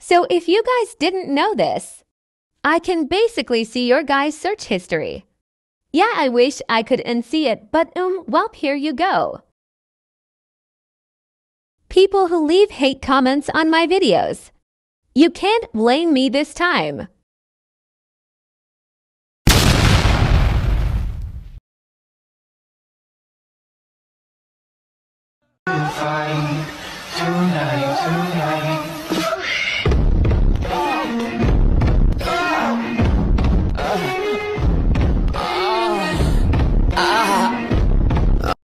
So if you guys didn't know this, I can basically see your guys' search history. Yeah, I wish I could unsee it, but well, here you go. People who leave hate comments on my videos. You can't blame me this time. Fight tonight.